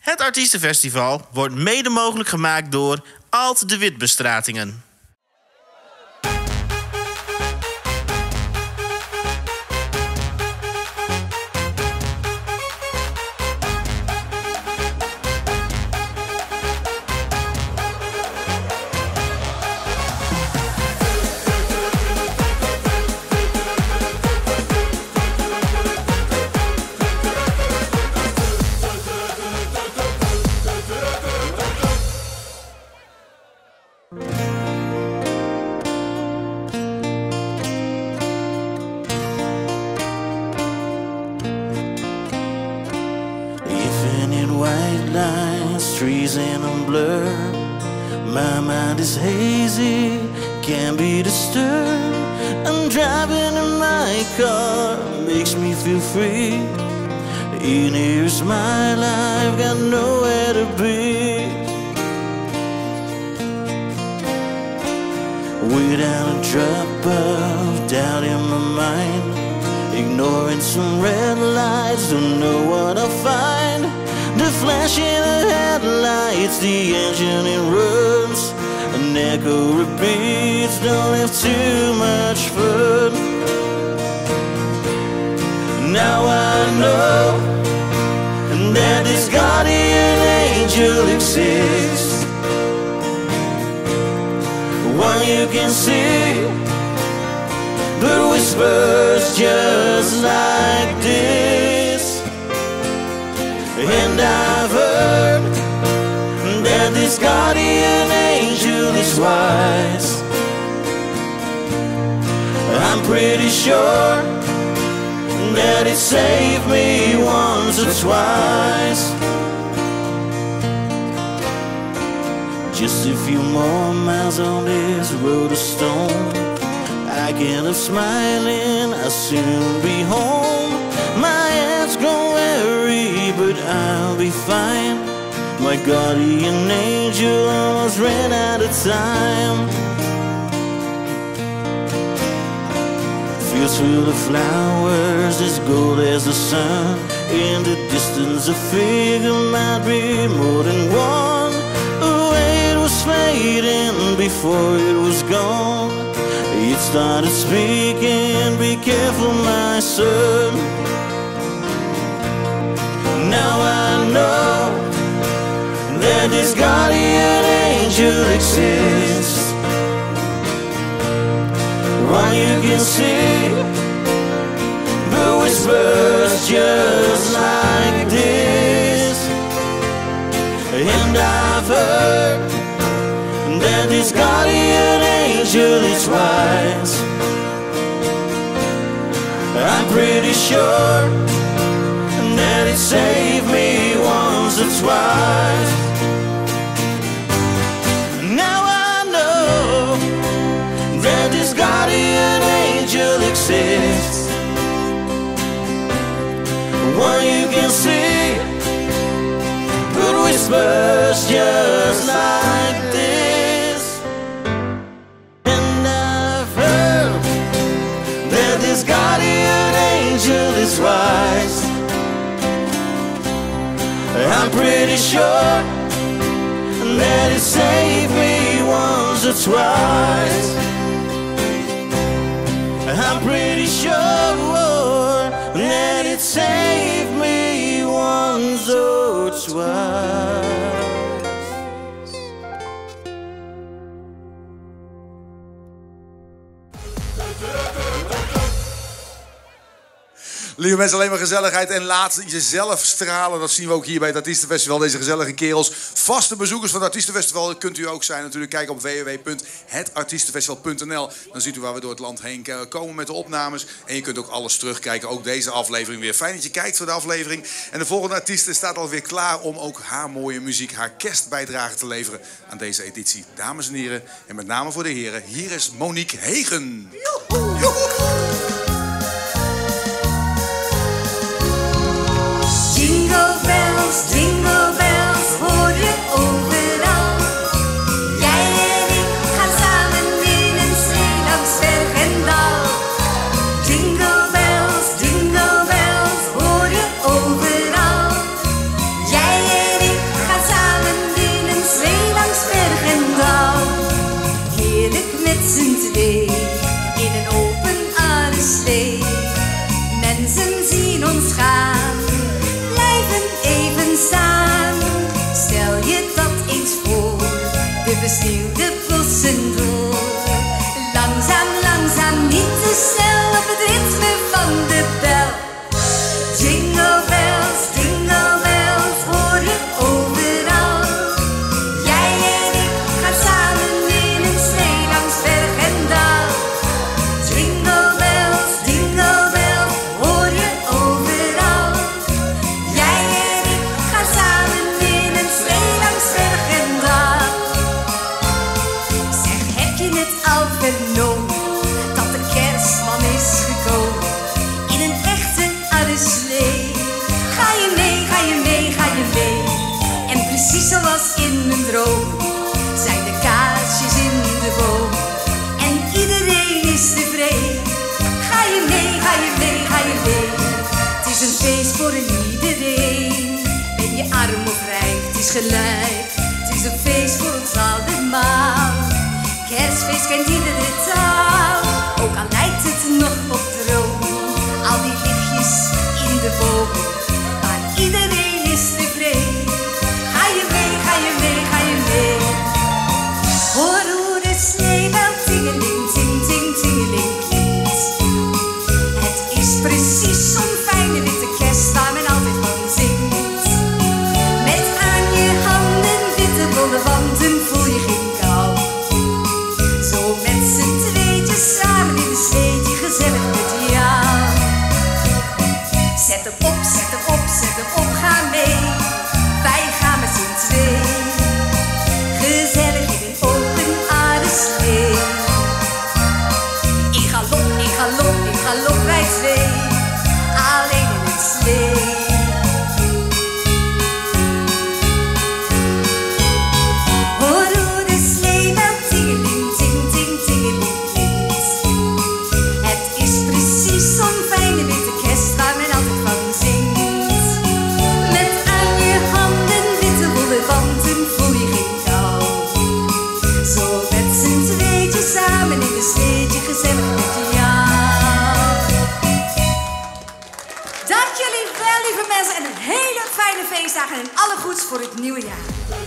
Het Artiestenfestival wordt mede mogelijk gemaakt door Alt de Wit Bestratingen. Trees in a blur. My mind is hazy, can't be disturbed. I'm driving in my car, makes me feel free. In here's my life, got nowhere to be. Without a drop of doubt in my mind, ignoring some red lights, don't know what I'll find. The flash in the headlights, the engine it runs, an echo repeats, don't have too much fun. Now I know that this guardian angel exists, one you can see, but whispers just like this. And I've heard that this guardian angel is wise. I'm pretty sure that it saved me once or twice. Just a few more miles on this road of stone, I get up smiling, I'll soon be home. My head's grown weary, but I'll be fine. My guardian angel almost ran out of time. Fields full of flowers, as gold as the sun. In the distance a figure might be more than one. Away it was fading before it was gone. It started speaking, be careful my son. Now I know that this guardian angel exists, one you can see, but whispers just like this. And I've heard that this guardian angel is wise. I'm pretty sure that it saved me once or twice. Now I know that this guardian angel exists, one you can see, but whispers just like this. And I've heard that this guardian angel is wise. I'm pretty sure that it saved me once or twice. I'm pretty sure that it saved me once or twice. Lieve mensen, alleen maar gezelligheid en laat jezelf stralen. Dat zien we ook hier bij het Artiestenfestival. Deze gezellige kerels. Vaste bezoekers van het Artiestenfestival kunt u ook zijn natuurlijk. Kijk op www.hetartiestenfestival.nl. Dan ziet u waar we door het land heen komen met de opnames. En je kunt ook alles terugkijken. Ook deze aflevering weer. Fijn dat je kijkt voor de aflevering. En de volgende artiest staat alweer klaar om ook haar mooie muziek, haar kerstbijdrage te leveren aan deze editie. Dames en heren, en met name voor de heren, hier is Monique Hegen. Joehoe. Joehoe. Jingle bells, hoor je overal. Jij en ik gaan samen in een slee langs berg en dal. Jingle bells, hoor je overal. Jij en ik dromen, zijn de kaarsjes in de boom. En iedereen is tevreden. Ga je mee, ga je mee, ga je mee. Het is een feest voor iedereen. Ben je arm of rijk, het is gelijk. Het is een feest voor ons allemaal. Kerstfeest kent iedere taal. Ook al lijkt het nog op droom. Al die lichtjes in de bomen. Maar iedereen is tevreden. Ga je mee, ga je mee, ga je mee. Hoor hoe de sneeuwbel tingeling, ting, ting, tingeling klinkt. Het is precies zo'n fijne witte kerst waar men altijd van zingt. Met aan je handen witte wollen wanten voel je geen kou. Zo met z'n tweetjes samen in een sleetje gezellig met jou. Zet hem op, zet hem op, zet hem op, ga mee. Wij gaan met z'n twee. Gezellig in een open aarde slee. In galop, wij twee. Alleen in een slee. Hoor hoe de sleebel tingeling, ting, ting, tingeling klinkt. Het is precies zo'n fijne witte kerst waar men altijd van zingt. Met aan je handen witte wollen wanten voel je geen kou. Zo met z'n tweetjes samen in een sleetje gezellig met jou. Dank jullie wel, lieve mensen, en een hele fijne feestdagen en alle goeds voor het nieuwe jaar.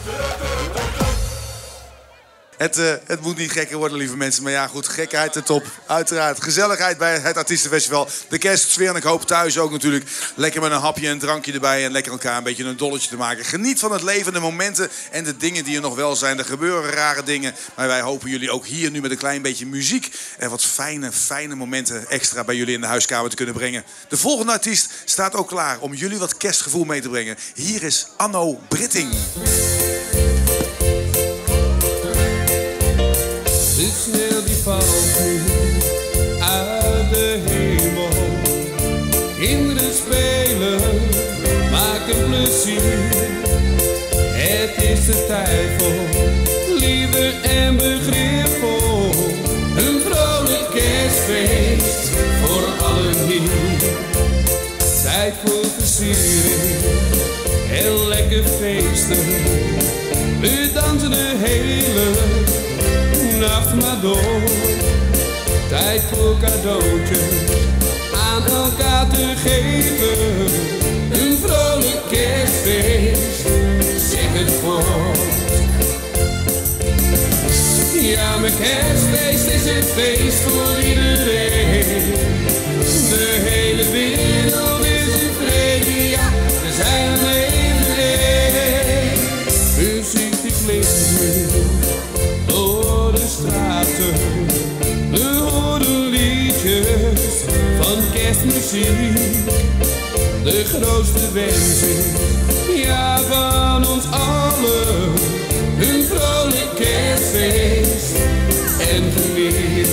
Het moet niet gekker worden, lieve mensen. Maar ja, goed, gekheid de top. Uiteraard. Gezelligheid bij het Artiestenfestival. De kerstsfeer en ik hoop thuis ook natuurlijk. Lekker met een hapje en een drankje erbij. En lekker elkaar een beetje een dolletje te maken. Geniet van het leven, de momenten en de dingen die er nog wel zijn. Er gebeuren rare dingen. Maar wij hopen jullie ook hier nu met een klein beetje muziek en wat fijne momenten extra bij jullie in de huiskamer te kunnen brengen. De volgende artiest staat ook klaar om jullie wat kerstgevoel mee te brengen. Hier is Anno Britting. De sneeuw die valt nu uit de hemel. Kinderen spelen, maken plezier. Het is de tijd voor liefde en begrip voor een vrolijk kerstfeest voor allen hier. Tijd voor versiering en lekker feesten. We dansen de hele nacht maar door. Tijd voor cadeautjes aan elkaar te geven. Een vrolijk kerstfeest, zeg het voort. Ja, mijn kerstfeest is een feest voor iedereen. De hele wereld is in vrede, ja, we zijn er even één. Muziek die klinkt nu door de straten. We horen liedjes van kerstmuziek. De grootste wens is, ja, van ons allen, een vrolijk kerstfeest en geniet.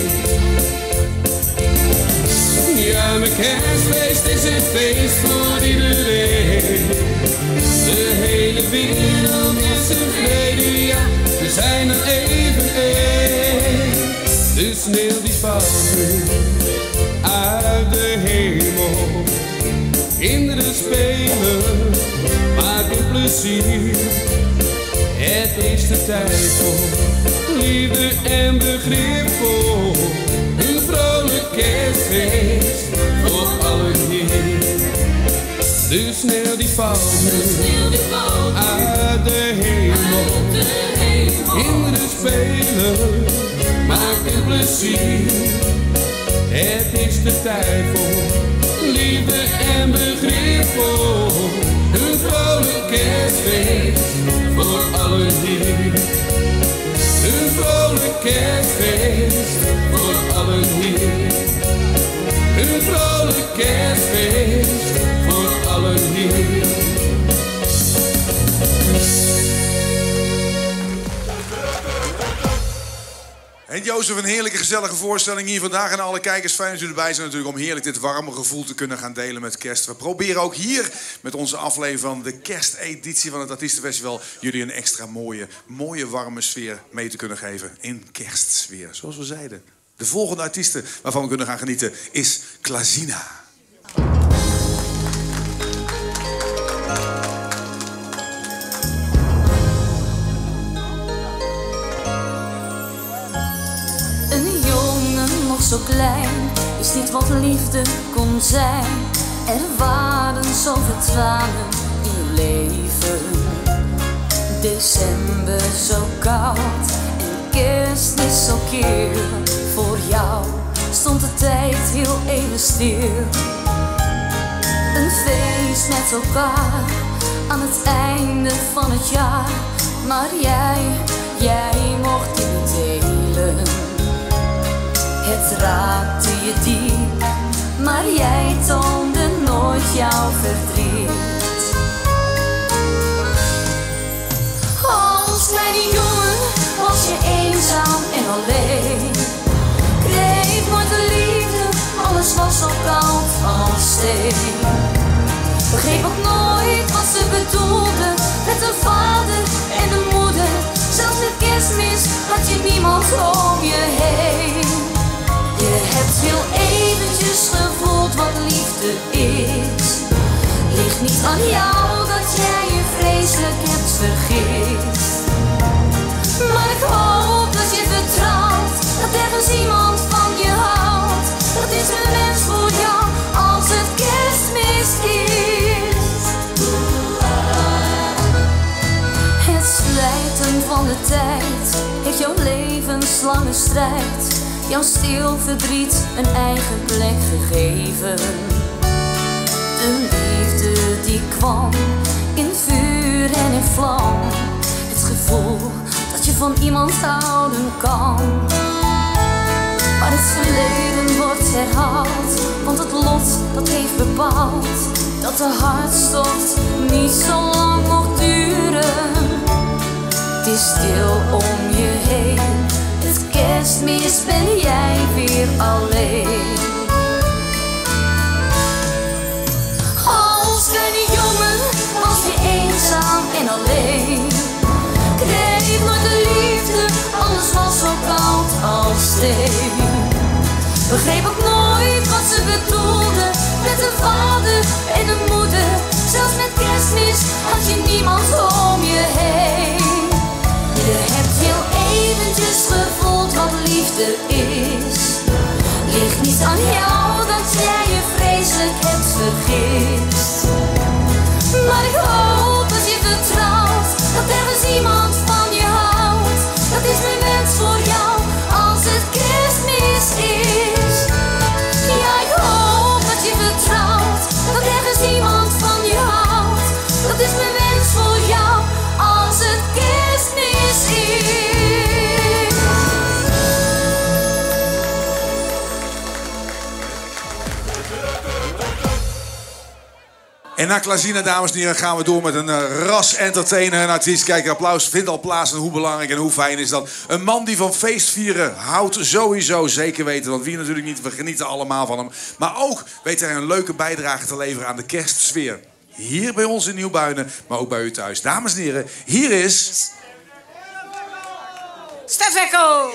Ja, mijn kerstfeest is een feest voor iedereen. De hele wereld is in vrede, ja, we zijn er even één. De sneeuw die valt nu uit de hemel. Kinderen spelen, maken plezier. Het is de tijd voor liefde en begrip voor een vrolijk kerstfeest voor allen hier. De sneeuw die valt nu uit de hemel. Kinderen spelen, maken plezier. Het is de tijd voor liefde en begrip voor een vrolijk kerstfeest voor allen hier. Een vrolijk kerstfeest voor allen hier. Een vrolijk kerstfeest voor allen hier. En Jozef, een heerlijke gezellige voorstelling hier vandaag. En alle kijkers, fijn dat u erbij zijn natuurlijk om heerlijk dit warme gevoel te kunnen gaan delen met kerst. We proberen ook hier met onze aflevering van de kersteditie van het Artiestenfestival jullie een extra mooie warme sfeer mee te kunnen geven in kerstsfeer. Zoals we zeiden. De volgende artiesten waarvan we kunnen gaan genieten is Klazina. Een jongen nog zo klein, wist niet wat liefde kon zijn. Er waren zoveel tranen in je leven. December zo koud en kerstmis zo kil. Voor jou stond de tijd heel even stil. Een feest met elkaar aan het einde van het jaar. Maar jij mocht het niet delen. Het raakte je diep, maar jij toonde nooit jouw verdriet. Als kleine jongen was je eenzaam en alleen. Kreeg nooit de liefde, alles was zo koud als steen. Begreep ook nooit wat ze bedoelde met de vader en de moeder. Zelfs met kerstmis had je niemand om je heen. Je hebt heel eventjes gevoeld wat liefde is. Ligt niet aan jou dat jij je vreselijk hebt vergist. Maar ik hoop dat je vertrouwt dat ergens iemand van je houdt. Dat is mijn wens voor jou als het kerstmis is. Het slijten van de tijd heeft jouw levenslange strijd, jouw stil verdriet een eigen plek gegeven. De liefde die kwam in vuur en in vlam. Het gevoel dat je van iemand houden kan. Maar het verleden wordt herhaald, want het lot dat heeft bepaald dat de hartstocht niet zo lang mocht duren. Het is stil om je heen. Het kerstmis ben jij weer alleen. Als kleine jongen was je eenzaam en alleen. Kreeg nooit de liefde, alles was zo koud als steen. Begreep ook nooit wat ze bedoelde met de vader en de moeder. Zelfs met kerstmis had je niemand om je heen. Je hebt heel eventjes gevoeld wat liefde is. Ligt niet aan jou dat jij je vreselijk hebt vergist. Maar ik hoop dat je vertrouwt dat ergens iemand van je houdt. Dat is mijn wens voor jou als het kerstmis is. Ja, ik hoop dat je vertrouwt dat ergens iemand van je houdt. Dat is mijn wens voor jou als het kerstmis is. En na Klazina, dames en heren, gaan we door met een ras entertainer. Een artiest, kijk, applaus vindt al plaats. En hoe belangrijk en hoe fijn is dat. Een man die van feestvieren houdt, sowieso zeker weten. Want wie natuurlijk niet, we genieten allemaal van hem. Maar ook weet hij een leuke bijdrage te leveren aan de kerstsfeer. Hier bij ons in Nieuwbuinen, maar ook bij u thuis. Dames en heren, hier is... Stef Ekko!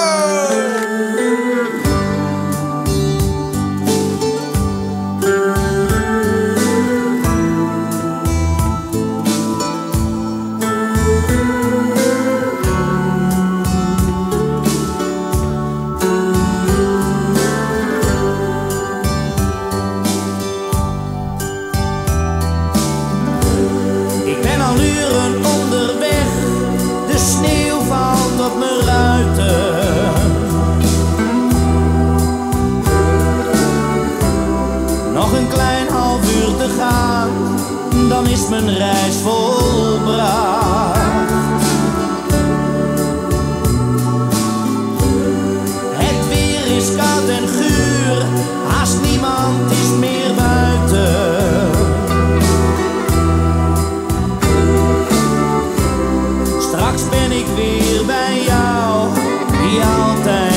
Ik ben al uren onderweg, de sneeuw valt op mijn ruiten. Nog een klein half uur te gaan, dan is mijn reis volbracht. Het weer is koud en guur, haast niemand is meer buiten. Straks ben ik weer bij jou, die altijd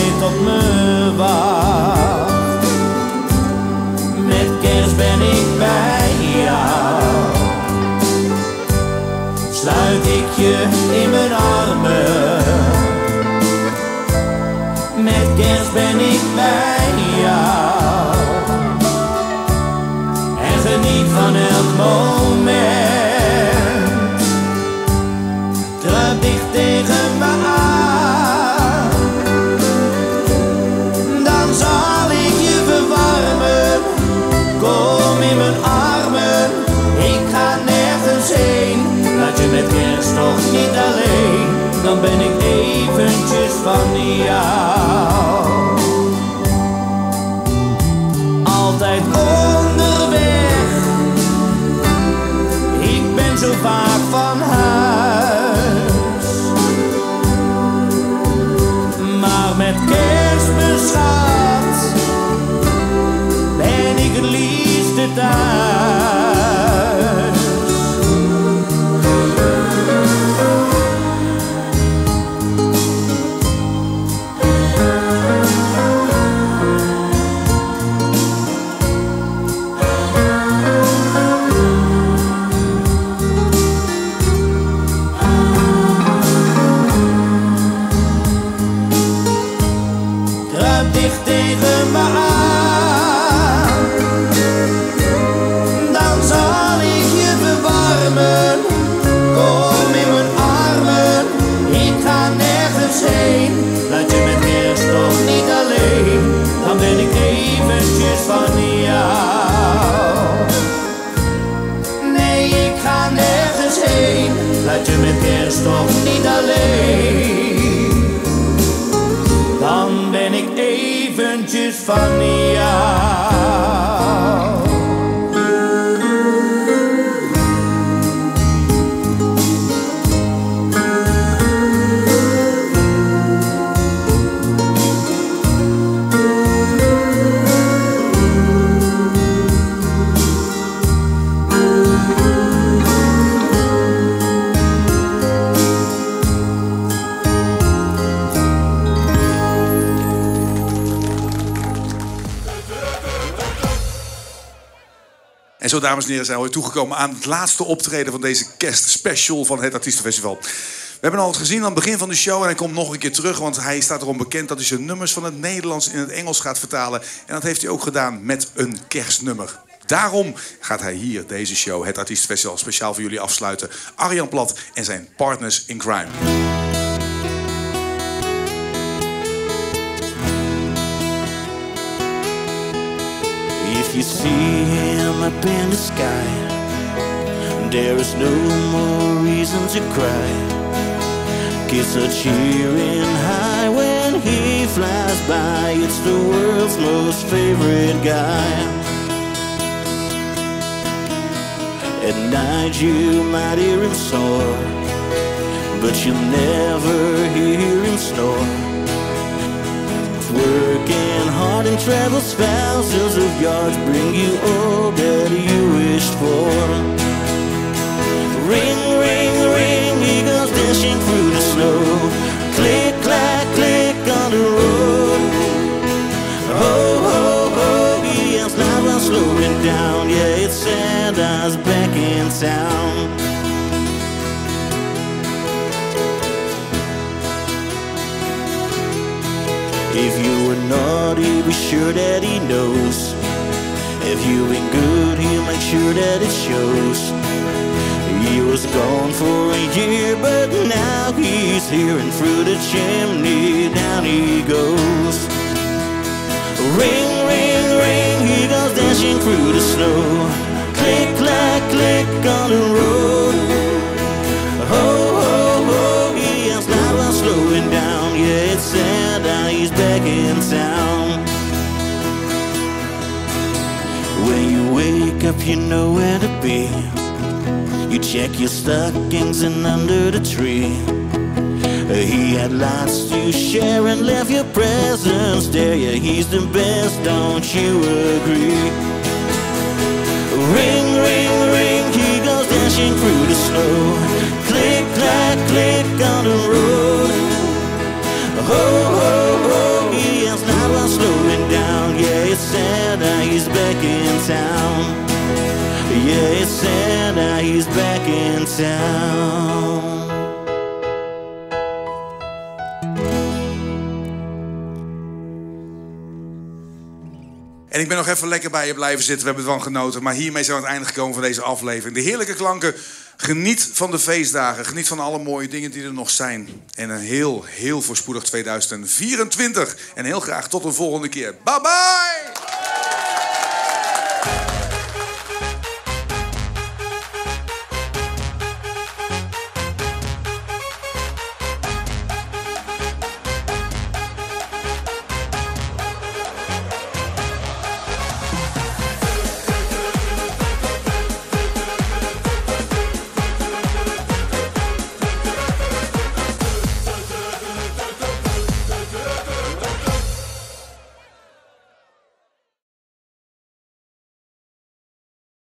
sluit ik je in mijn armen. Met kerst ben ik bij jou en geniet van elk moment. Kruip dicht tegen me aan, dan zal ik je verwarmen. Kom in mijn armen, ik ga nergens heen. Laat je met kerst toch niet alleen, dan ben ik eventjes van jou. Altijd onderweg, ik ben zo vaak van huis. Maar met kerst, mijn schat, ben ik het liefste thuis. Kruip dicht tegen me aan, dan zal ik je verwarmen. Kom in mijn armen, ik ga nergens heen. Laat je met kerst toch niet alleen, dan ben ik eventjes van jou. Nee, ik ga nergens heen, laat je met kerst toch niet alleen, dan ben ik eventjes van jou. En zo, dames en heren, zijn we toegekomen aan het laatste optreden van deze kerstspecial van het Artiestenfestival. We hebben al gezien aan het begin van de show en hij komt nog een keer terug, want hij staat erom bekend dat hij zijn nummers van het Nederlands in het Engels gaat vertalen. En dat heeft hij ook gedaan met een kerstnummer. Daarom gaat hij hier deze show, het Artiestenfestival, speciaal voor jullie afsluiten. Arjan Plat en zijn Partners in Crime. If you see him up in the sky, there is no more reason to cry. Kids are cheering high when he flies by. It's the world's most favorite guy. At night you might hear him snore, but you'll never hear him snore. Working hard and travels thousands of yards, bring you all that you wished for. Ring, ring, ring, he goes dashing through the snow. Click, clack, click on the road. Ho, ho, ho, he yells loud while slowing down. Yeah, it's Santa's back in town. If you were naughty, be sure that he knows. If you've been good, he'll make sure that it shows. He was gone for a year, but now he's here, and through the chimney down he goes. Ring, ring, ring, he goes dashing through the snow. Click, clack, click on the road. Ho, ho, ho, he yells loud while slowing down. Yeah, it's Santa, he's back in town. When you wake up, you know where to be. You check your stockings and under the tree. He had lots to share and left your presents there. Yeah, he's the best, don't you agree? Ring, ring, ring, he goes dashing through the snow. Click, clack, click on the road. Ho, ho, ho, he yells loud while slowing down. Yeah, it's Santa, he's back in town. Yeah, it's Santa, he's back in town. En ik ben nog even lekker bij je blijven zitten. We hebben ervan genoten. Maar hiermee zijn we aan het einde gekomen van deze aflevering. De heerlijke klanken. Geniet van de feestdagen. Geniet van alle mooie dingen die er nog zijn. En een heel voorspoedig 2024. En heel graag tot een volgende keer. Bye bye!